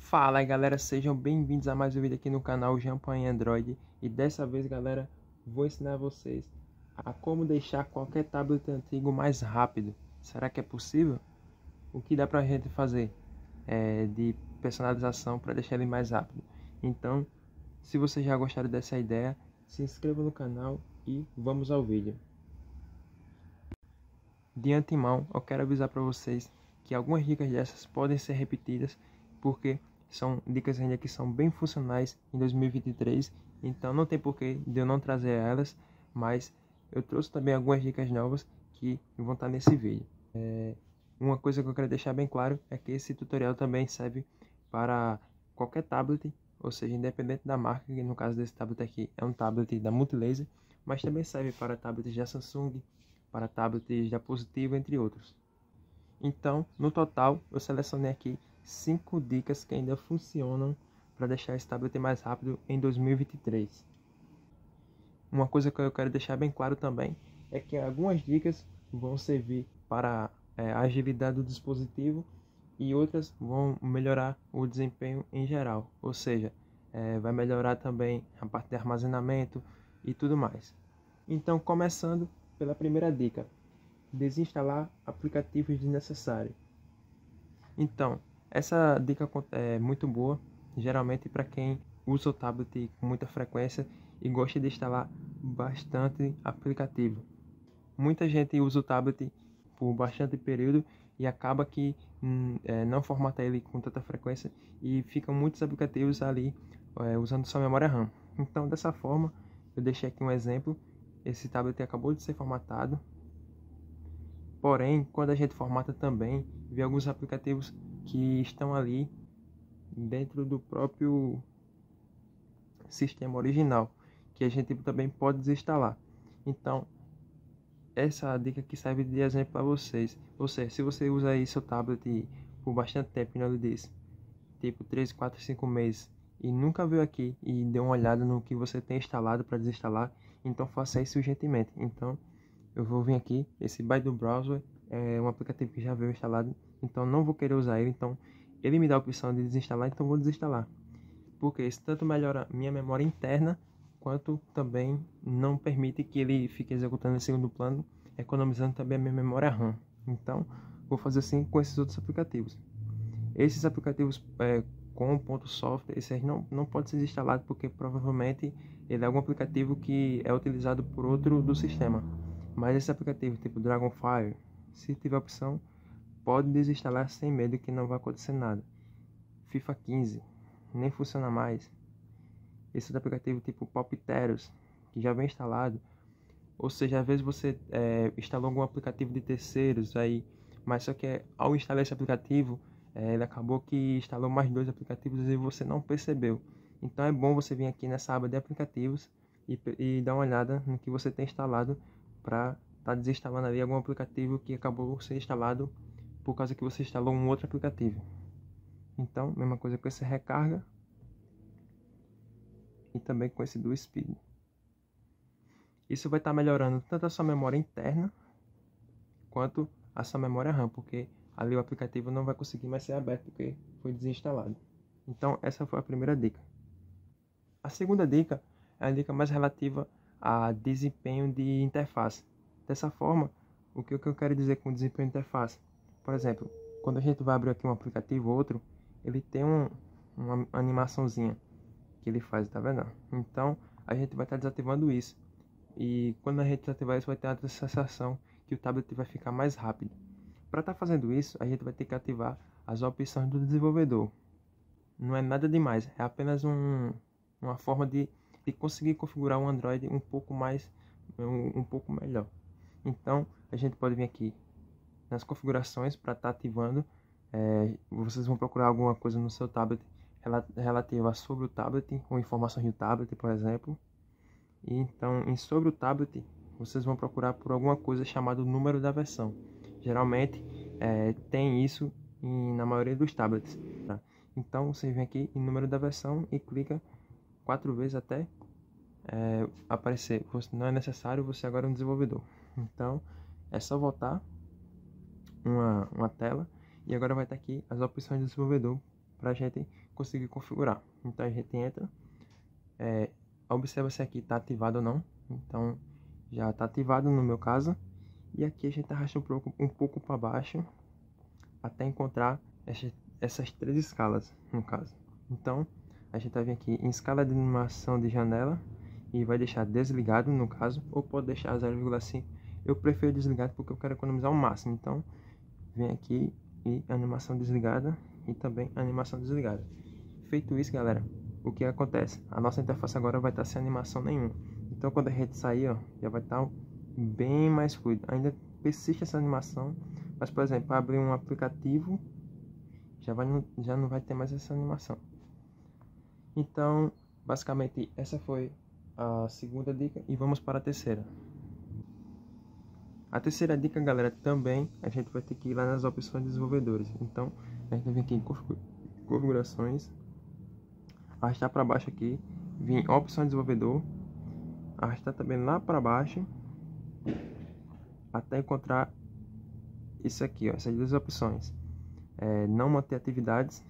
Fala aí galera, sejam bem-vindos a mais um vídeo aqui no canal Jampan Android. E dessa vez galera, vou ensinar vocês a como deixar qualquer tablet antigo mais rápido. Será que é possível? O que dá pra gente fazer de personalização para deixar ele mais rápido? Então, se vocês já gostaram dessa ideia, se inscreva no canal e vamos ao vídeo. De antemão, eu quero avisar para vocês que algumas dicas dessas podem ser repetidas, porque são dicas ainda que são bem funcionais em 2023, então não tem porquê de eu não trazer elas, mas eu trouxe também algumas dicas novas que vão estar nesse vídeo. Uma coisa que eu quero deixar bem claro é que esse tutorial também serve para qualquer tablet, ou seja, independente da marca, que no caso desse tablet aqui é um tablet da Multilaser, mas também serve para tablets da Samsung, para tablets da Positivo, entre outros. Então, no total, eu selecionei aqui 5 dicas que ainda funcionam para deixar esse tablet mais rápido em 2023. Uma coisa que eu quero deixar bem claro também é que algumas dicas vão servir para a agilidade do dispositivo e outras vão melhorar o desempenho em geral, ou seja, vai melhorar também a parte de armazenamento e tudo mais. Então, começando pela primeira dica: desinstalar aplicativos desnecessários. Então, essa dica é muito boa, geralmente para quem usa o tablet com muita frequência e gosta de instalar bastante aplicativo. Muita gente usa o tablet por bastante período e acaba que não formata ele com tanta frequência e ficam muitos aplicativos ali usando sua memória RAM. Então, dessa forma, eu deixei aqui um exemplo. Esse tablet acabou de ser formatado. Porém, quando a gente formata também, vê alguns aplicativos que estão ali dentro do próprio sistema original, que a gente também pode desinstalar. Então, essa dica aqui serve de exemplo para vocês. Ou seja, se você usa aí seu tablet por bastante tempo, como eu disse, tipo 3, 4, 5 meses, e nunca veio aqui e deu uma olhada no que você tem instalado para desinstalar, então faça isso urgentemente. Então, eu vou vir aqui, esse Baidu Browser é um aplicativo que já veio instalado, então não vou querer usar ele, então ele me dá a opção de desinstalar, então vou desinstalar. Porque isso tanto melhora minha memória interna, quanto também não permite que ele fique executando em segundo plano, economizando também a minha memória RAM. Então, vou fazer assim com esses outros aplicativos. Esses aplicativos com .soft, esse não pode ser instalado porque provavelmente ele é algum aplicativo que é utilizado por outro do sistema. Mas esse aplicativo tipo Dragonfire, se tiver opção, pode desinstalar sem medo que não vai acontecer nada. FIFA 15, nem funciona mais. Esse aplicativo tipo Popteros, que já vem instalado. Ou seja, às vezes você instalou algum aplicativo de terceiros aí, mas só que ao instalar esse aplicativo, ele acabou que instalou mais 2 aplicativos e você não percebeu. Então é bom você vir aqui nessa aba de aplicativos e dar uma olhada no que você tem instalado, para estar desinstalando ali algum aplicativo que acabou sendo instalado por causa que você instalou um outro aplicativo. Então, mesma coisa com esse recarga e também com esse do Speed. Isso vai estar melhorando tanto a sua memória interna quanto a sua memória RAM, porque ali o aplicativo não vai conseguir mais ser aberto porque foi desinstalado. Então, essa foi a primeira dica. A segunda dica é a dica mais relativa a desempenho de interface. Dessa forma, o que eu quero dizer com desempenho de interface? Por exemplo, quando a gente vai abrir aqui um aplicativo ou outro, ele tem uma animaçãozinha que ele faz, tá vendo? Então, a gente vai estar desativando isso. E quando a gente desativar isso, vai ter a sensação que o tablet vai ficar mais rápido. Para estar fazendo isso, a gente vai ter que ativar as opções do desenvolvedor. Não é nada demais, é apenas uma forma de conseguir configurar um Android um pouco melhor. Então, a gente pode vir aqui nas configurações para estar ativando. Vocês vão procurar alguma coisa no seu tablet relativa sobre o tablet, ou informações do tablet, por exemplo. E então, sobre o tablet, vocês vão procurar por alguma coisa chamada número da versão. Geralmente, tem isso na maioria dos tablets. Tá? Então, você vem aqui em número da versão e clica 4 vezes até aparecer. Não é necessário, você agora é um desenvolvedor. Então, é só voltar uma tela e agora vai estar aqui as opções do desenvolvedor para a gente conseguir configurar. Então a gente entra, observa se aqui está ativado ou não. Então já está ativado no meu caso. E aqui a gente arrasta um pouco para baixo até encontrar essas 3 escalas, no caso. Então a gente vai vir aqui em escala de animação de janela e vai deixar desligado no caso, ou pode deixar 0,5. Eu prefiro desligado porque eu quero economizar o máximo. Então vem aqui e animação desligada e também animação desligada. Feito isso, galera, o que acontece? A nossa interface agora vai estar sem animação nenhuma. Então quando a gente sair, ó, já vai estar bem mais fluido. Ainda persiste essa animação, mas por exemplo, para abrir um aplicativo já não vai ter mais essa animação. Então basicamente essa foi a segunda dica e vamos para a terceira. A terceira dica, galera, também a gente vai ter que ir lá nas opções de desenvolvedores. Então a gente vem aqui em configurações, arrastar para baixo aqui, vir em opção de desenvolvedor, arrastar também lá para baixo até encontrar isso aqui, ó, essas 2 opções. Não manter atividades,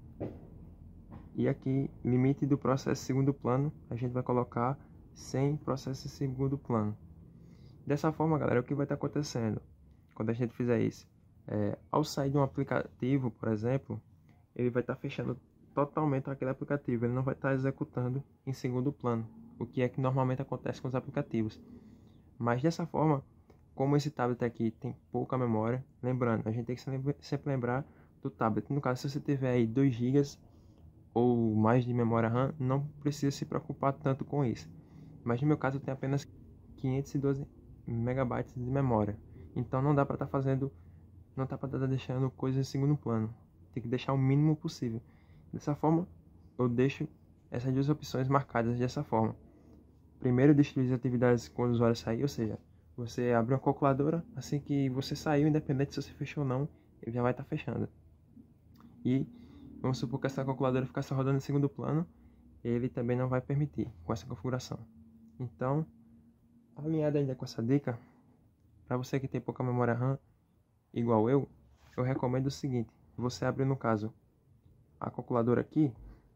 e aqui limite do processo segundo plano a gente vai colocar sem processo segundo plano. Dessa forma, galera, o que vai estar acontecendo quando a gente fizer isso? Ao sair de um aplicativo, por exemplo, ele vai estar fechando totalmente aquele aplicativo, ele não vai estar executando em segundo plano, o que é que normalmente acontece com os aplicativos. Mas dessa forma, como esse tablet aqui tem pouca memória, lembrando, a gente tem que sempre lembrar do tablet. No caso, se você tiver aí 2 GB ou mais de memória RAM, não precisa se preocupar tanto com isso. Mas no meu caso eu tenho apenas 512 megabytes de memória, então não dá para estar deixando coisas em segundo plano, tem que deixar o mínimo possível. Dessa forma eu deixo essas 2 opções marcadas dessa forma. Primeiro, destruir as atividades quando o usuário sair, ou seja, você abre uma calculadora, assim que você saiu, independente se você fechou ou não, ele já vai estar fechando. E vamos supor que essa calculadora ficasse rodando em segundo plano, ele também não vai permitir com essa configuração. Então, alinhado ainda com essa dica, para você que tem pouca memória RAM, igual eu recomendo o seguinte: você abre, no caso, a calculadora aqui,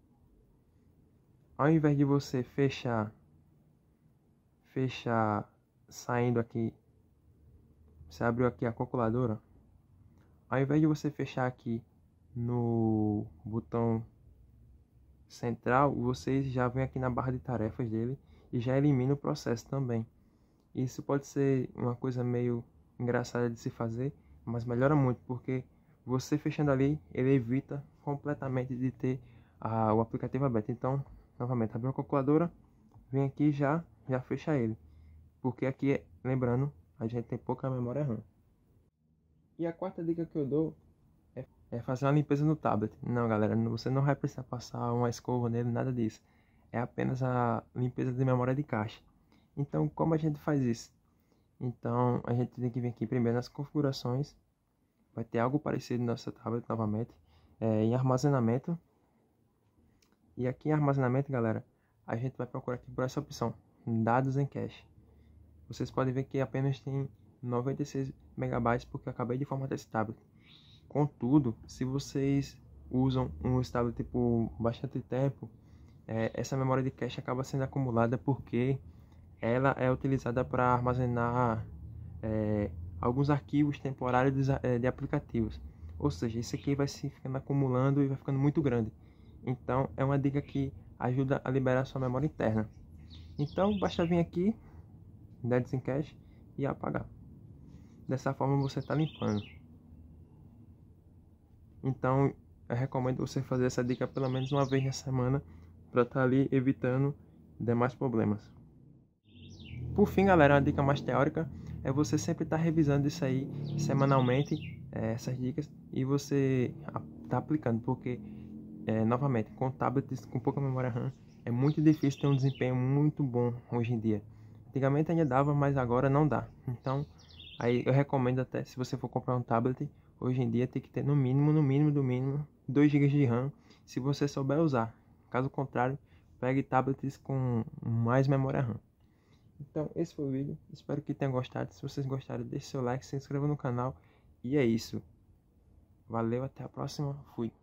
ao invés de você fechar saindo aqui, você abriu aqui a calculadora, ao invés de você fechar aqui no botão central, você já vem aqui na barra de tarefas dele e já elimina o processo também. Isso pode ser uma coisa meio engraçada de se fazer, mas melhora muito, porque você fechando ali, ele evita completamente de ter o aplicativo aberto. Então, novamente, abriu a calculadora, vem aqui e já fecha ele, porque aqui, lembrando, a gente tem pouca memória RAM. E a quarta dica que eu dou é fazer uma limpeza no tablet. Não, galera, você não vai precisar passar uma escova nele, nada disso. É apenas a limpeza de memória de caixa. Então, como a gente faz isso? Então, a gente tem que vir aqui primeiro nas configurações. Vai ter algo parecido no nosso tablet novamente. Em armazenamento. E aqui em armazenamento, galera, a gente vai procurar aqui por essa opção, dados em cache. Vocês podem ver que apenas tem 96 megabytes porque eu acabei de formatar esse tablet. Contudo, se vocês usam um tablet por bastante tempo, essa memória de cache acaba sendo acumulada porque ela é utilizada para armazenar alguns arquivos temporários de aplicativos. Ou seja, isso aqui vai se ficando acumulando e vai ficando muito grande. Então é uma dica que ajuda a liberar sua memória interna. Então basta vir aqui, Dados em Cache, e apagar. Dessa forma você está limpando. Então eu recomendo você fazer essa dica pelo menos uma vez na semana, para estar ali evitando demais problemas. Por fim, galera, uma dica mais teórica é você sempre estar revisando isso aí semanalmente, essas dicas, e você tá aplicando, porque novamente, com tablets com pouca memória RAM é muito difícil ter um desempenho muito bom hoje em dia. Antigamente ainda dava, mas agora não dá. Então aí eu recomendo, até se você for comprar um tablet hoje em dia, tem que ter no mínimo 2 GB de RAM, se você souber usar. Caso contrário, pegue tablets com mais memória RAM. Então esse foi o vídeo, espero que tenham gostado. Se vocês gostaram, deixe seu like, se inscreva no canal. E é isso. Valeu, até a próxima. Fui.